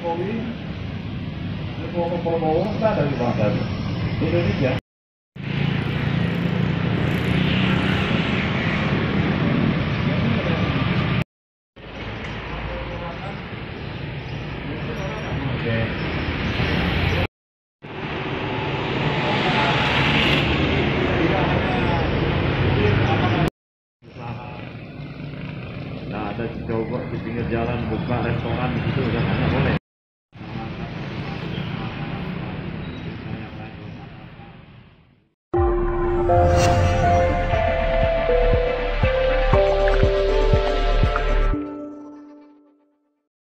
Jokowi, Prabowo nggak ada di bangsa Indonesia. Nah, ada coba di pinggir jalan buka restoran gitu udah nggak boleh. Thank you.